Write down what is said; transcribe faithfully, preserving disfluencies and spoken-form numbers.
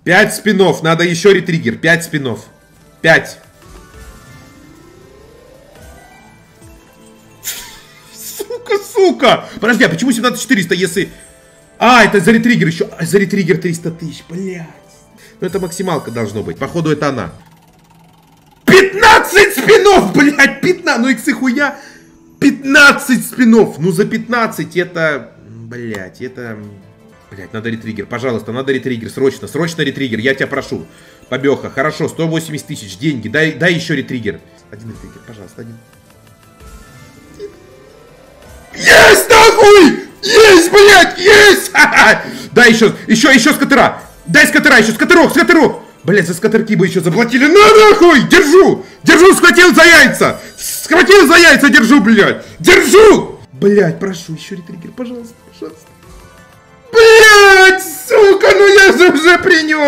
Пять спинов. Надо еще ретриггер. Пять спинов. Пять. Сука, сука. Подожди, а почему семнадцать четыреста, если... А, это за ретриггер еще. А, за ретриггер триста тысяч, блядь. Ну это максималка должно быть. Походу это она. пятнадцать спинов, блядь, пятнадцать. Ну иксы хуя. пятнадцать спинов. Ну за пятнадцать это... Блядь, это... Блядь, надо ретриггер. Пожалуйста, надо ретриггер. Срочно, срочно ретриггер. Я тебя прошу. Побеха. Хорошо, сто восемьдесят тысяч. Деньги. Дай, дай еще ретриггер. Один ретриггер, пожалуйста, один. Есть, нахуй! Есть, блядь, есть! Дай еще, еще, еще скатера. Дай скатера, еще скатерок, скатерок. Блядь, за скатерки бы еще заплатили. На, нахуй! Держу! Держу, схватил за яйца! Схватил за яйца, держу, блядь! Держу! Блядь, прошу, еще ретриггер, пожалуйста, пожалуйста. Блядь, сука, ну я же уже принес!